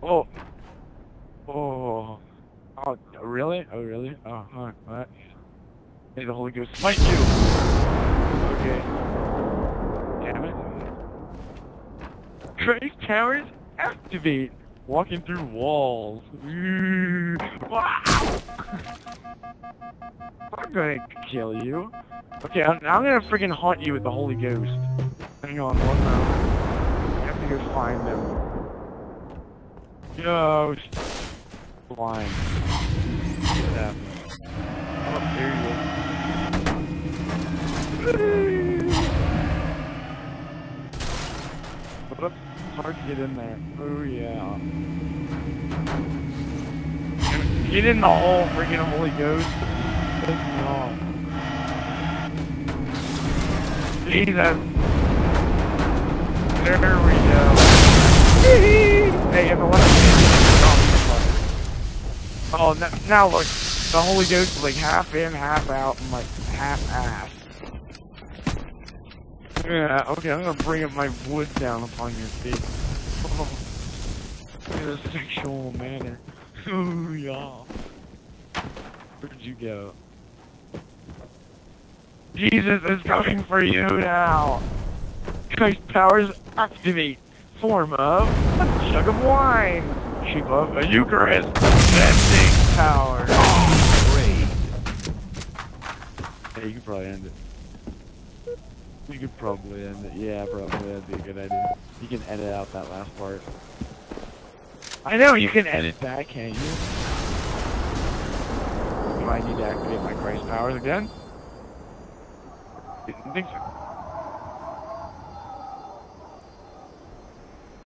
Oh. Oh. Oh, really? Oh, really? Oh, huh. What? May the Holy Ghost smite you! Okay. Damn it. Trace towers activate! Walking through walls. Wow! I'm gonna kill you. Okay, I'm gonna freaking haunt you with the Holy Ghost. Hang on, one moment. I have to go find them. Ghost. Blind. What happened? Oh, there you go. But it's hard to get in there. Oh, yeah. Get in the hole, freaking Holy Ghost. Piss me off. Jesus. There we go. Hey, if I want to... Oh, now look. The Holy Ghost is like half in, half out, and like half ass. Yeah, okay, I'm gonna bring up my wood down upon your face. Oh, in a sexual manner. Ooh, y'all. Where'd you go? Jesus is coming for you now! Christ powers activate. Form of a jug of wine. Shape of a Eucharist. Sending power. Great. Hey, you could probably end it. You could probably end it. Yeah, probably. That'd be a good idea. You can edit out that last part. I know, you can edit that, can't you? Do I need to activate my Christ powers again? Didn't think so.